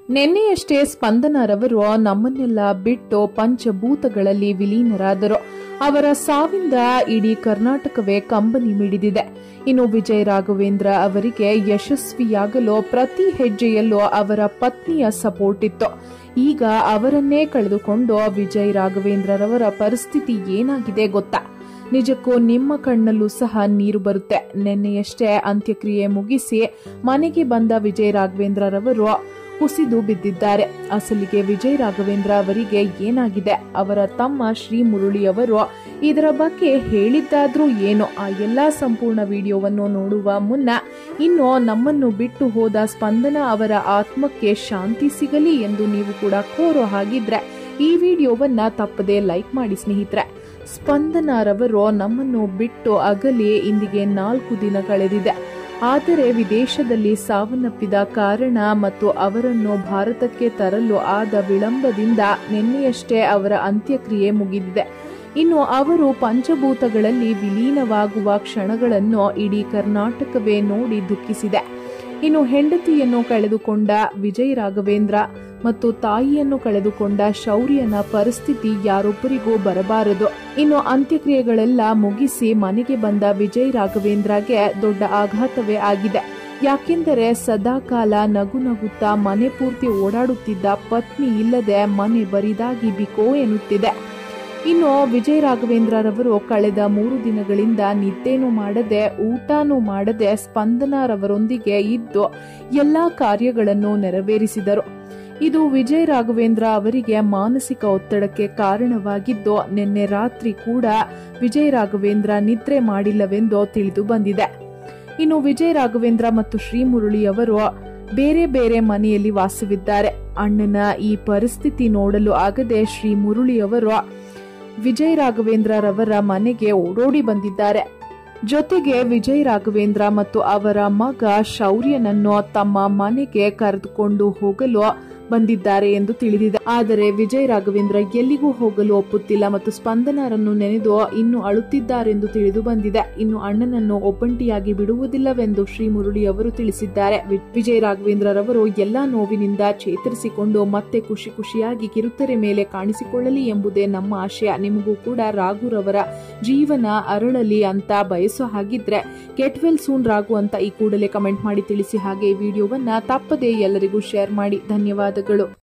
ನಿನ್ನೆಯಷ್ಟೇ ಸ್ಪಂದನರವರು ನಮ್ಮನ್ನೆಲ್ಲ ಬಿಟ್ಟು ಪಂಚಭೂತಗಳಲ್ಲಿ ವಿಲೀನರಾದರು. ಅವರ ಸಾವಿಂದ ಇಡೀ ಕರ್ನಾಟಕವೇ ಕಂಬನಿ ಮಿಡಿದಿದೆ. ಇನ್ನು ವಿಜಯ ರಾಘವೇಂದ್ರ ಅವರಿಗೆ ಯಶಸ್ವಿಯಾಗಲು ಪ್ರತಿ ಹೆಜ್ಜೆಯಲ್ಲೂ ಅವರ ಪತ್ನಿಯ ಸಪೋರ್ಟ್ ಇತ್ತು. ಈಗ ಅವರನ್ನೇ ಕಳೆದುಕೊಂಡು ವಿಜಯ ರಾಘವೇಂದ್ರರವರ ಪರಿಸ್ಥಿತಿ ಏನಾಗಿದೆ ಗೊತ್ತಾ? ನಿಜಕ್ಕೂ ನಿಮ್ಮ ಕಣ್ಣಲ್ಲೂ ಸಹ ನೀರು ಬರುತ್ತೆ. ನಿನ್ನೆಯಷ್ಟೇ ಅಂತ್ಯಕ್ರಿಯೆ ಮುಗಿಸಿ ಮನೆಗೆ ಬಂದ ವಿಜಯ ರಾಘವೇಂದ್ರರವರು ಕುಸಿದು ಬಿದ್ದಿದ್ದಾರೆ. ಅಸಲಿಗೆ ವಿಜಯ ರಾಘವೇಂದ್ರ ಅವರಿಗೆ ಏನಾಗಿದೆ? ಅವರ ತಮ್ಮ ಶ್ರೀ ಮುರಳಿಯವರು ಇದರ ಬಗ್ಗೆ ಹೇಳಿದ್ದಾದ್ರೂ ಏನೋ? ಆ ಎಲ್ಲಾ ಸಂಪೂರ್ಣ ವಿಡಿಯೋವನ್ನು ನೋಡುವ ಮುನ್ನ ಇನ್ನು ನಮ್ಮನ್ನು ಬಿಟ್ಟು ಹೋದ ಸ್ಪಂದನ ಅವರ ಆತ್ಮಕ್ಕೆ ಶಾಂತಿ ಸಿಗಲಿ ಎಂದು ನೀವು ಕೂಡ ಕೋರೋ ಹಾಗಿದ್ರೆ ಈ ವಿಡಿಯೋವನ್ನ ತಪ್ಪದೆ ಲೈಕ್ ಮಾಡಿ ಸ್ನೇಹಿತರೆ. ಸ್ಪಂದನರವರು ನಮ್ಮನ್ನು ಬಿಟ್ಟು ಅಗಲಿ ಇಂದಿಗೆ 4 ದಿನ ಕಳೆದಿದೆ. ಆದರೆ ವಿದೇಶದಲ್ಲಿ ಸಾವನ್ನಪ್ಪಿದ ಕಾರಣ ಮತ್ತು ಅವರನ್ನು ಭಾರತಕ್ಕೆ ತರಲು ಆದ ವಿಳಂಬದಿಂದ ನಿನ್ನೆಯಷ್ಟೇ ಅವರ ಅಂತ್ಯಕ್ರಿಯೆ ಮುಗಿದಿದೆ. ಇನ್ನು ಅವರು ಪಂಚಭೂತಗಳಲ್ಲಿ ವಿಲೀನವಾಗುವ ಕ್ಷಣಗಳನ್ನು ಇಡೀ ಕರ್ನಾಟಕವೇ ನೋಡಿ ದುಃಖಿಸಿದೆ. ಇನ್ನು ಹೆಂಡತಿಯನ್ನು ಕಳೆದುಕೊಂಡ ವಿಜಯ ರಾಘವೇಂದ್ರ ಮತ್ತು ತಾಯಿಯನ್ನು ಕಳೆದುಕೊಂಡ ಶೌರ್ಯನ ಪರಿಸ್ಥಿತಿ ಯಾರೊಬ್ಬರಿಗೂ ಬರಬಾರದು. ಇನ್ನು ಅಂತ್ಯಕ್ರಿಯೆಗಳೆಲ್ಲ ಮುಗಿಸಿ ಮನೆಗೆ ಬಂದ ವಿಜಯ ರಾಘವೇಂದ್ರಗೆ ದೊಡ್ಡ ಆಘಾತವೇ ಆಗಿದೆ. ಯಾಕೆಂದರೆ ಸದಾಕಾಲ ನಗು ನಗುತ್ತಾ ಮನೆ ಪೂರ್ತಿ ಓಡಾಡುತ್ತಿದ್ದ ಪತ್ನಿ ಇಲ್ಲದೆ ಮನೆ ಬರಿದಾಗಿ ಬಿಕೋ ಎನ್ನುತ್ತಿದೆ. ಇನ್ನು ವಿಜಯ ರಾಘವೇಂದ್ರರವರು ಕಳೆದ 3 ದಿನಗಳಿಂದ ನಿದ್ದೆನೂ ಮಾಡದೆ ಊಟನೂ ಮಾಡದೆ ಸ್ಪಂದನರವರೊಂದಿಗೆ ಇದ್ದು ಎಲ್ಲಾ ಕಾರ್ಯಗಳನ್ನು ನೆರವೇರಿಸಿದರು. ಇದು ವಿಜಯ ರಾಘವೇಂದ್ರ ಅವರಿಗೆ ಮಾನಸಿಕ ಒತ್ತಡಕ್ಕೆ ಕಾರಣವಾಗಿದ್ದು ನಿನ್ನೆ ರಾತ್ರಿ ಕೂಡ ವಿಜಯ ರಾಘವೇಂದ್ರ ನಿದ್ರೆ ಮಾಡಿಲ್ಲವೆಂದು ತಿಳಿದು ಬಂದಿದೆ. ಇನ್ನು ವಿಜಯ ರಾಘವೇಂದ್ರ ಮತ್ತು ಶ್ರೀ ಮುರಳಿಯವರು ಬೇರೆ ಬೇರೆ ಮನೆಯಲ್ಲಿ ವಾಸವಿದ್ದಾರೆ. ಅಣ್ಣನ ಈ ಪರಿಸ್ಥಿತಿ ನೋಡಲು ಆಗದೆ ಶ್ರೀ ಮುರಳಿಯವರು ವಿಜಯ ರಾಘವೇಂದ್ರರವರ ಮನೆಗೆ ಓಡೋಡಿ ಬಂದಿದ್ದಾರೆ. ಜೊತೆಗೆ ವಿಜಯ ರಾಘವೇಂದ್ರ ಮತ್ತು ಅವರ ಮಗ ಶೌರ್ಯನನ್ನು ತಮ್ಮ ಮನೆಗೆ ಕರೆದುಕೊಂಡು ಹೋಗಲು ಬಂದಿದ್ದಾರೆ ಎಂದು ತಿಳಿದಿದೆ. ಆದರೆ ವಿಜಯ ರಾಘವೇಂದ್ರ ಎಲ್ಲಿಗೂ ಹೋಗಲು ಒಪ್ಪುತ್ತಿಲ್ಲ ಮತ್ತು ಸ್ಪಂದನರನ್ನು ನೆನೆದು ಇನ್ನು ಅಳುತ್ತಿದ್ದಾರೆಂದು ತಿಳಿದು ಬಂದಿದೆ. ಇನ್ನು ಅಣ್ಣನನ್ನು ಒಬ್ಬಂಟಿಯಾಗಿ ಬಿಡುವುದಿಲ್ಲವೆಂದು ಶ್ರೀ ಮುರಳಿ ಅವರು ತಿಳಿಸಿದ್ದಾರೆ. ವಿಜಯ ರಾಘವೇಂದ್ರರವರು ಎಲ್ಲಾ ನೋವಿನಿಂದ ಚೇತರಿಸಿಕೊಂಡು ಮತ್ತೆ ಖುಷಿ ಖುಷಿಯಾಗಿ ಕಿರುತೆರೆ ಮೇಲೆ ಕಾಣಿಸಿಕೊಳ್ಳಲಿ ಎಂಬುದೇ ನಮ್ಮ ಆಶಯ. ನಿಮಗೂ ಕೂಡ ರಾಘುರವರ ಜೀವನ ಅರಳಲಿ ಅಂತ ಬಯಸೋ ಹಾಗಿದ್ರೆ ಗೆಟ್ ವೆಲ್ ಸೂನ್ ರಾಘು ಅಂತ ಈ ಕೂಡಲೇ ಕಮೆಂಟ್ ಮಾಡಿ ತಿಳಿಸಿ. ಹಾಗೆ ಈ ವಿಡಿಯೋವನ್ನ ತಪ್ಪದೇ ಎಲ್ಲರಿಗೂ ಶೇರ್ ಮಾಡಿ. ಧನ್ಯವಾದಗಳು.